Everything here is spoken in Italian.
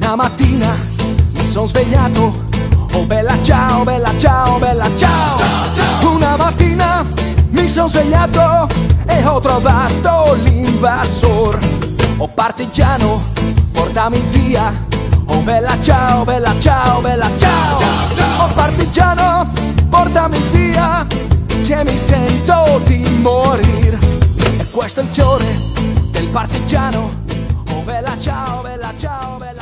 Una mattina mi son svegliato, oh bella ciao, bella ciao, bella ciao. Una mattina mi son svegliato e ho trovato l'invasor. Oh partigiano, portami via, oh bella ciao, bella ciao, bella ciao. Oh partigiano, portami via, che mi sento di morir. E questo è il fiore del partigiano, oh bella ciao, bella ciao, bella ciao.